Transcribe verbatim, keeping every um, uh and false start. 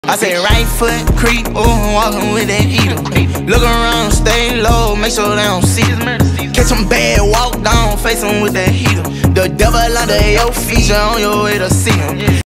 I say right foot creep, ooh, walking with that heater. Look around, stay low, make sure they don't see us. Catch them bad, walk down, face them with that heater. The devil under your feet, you're on your way to see him.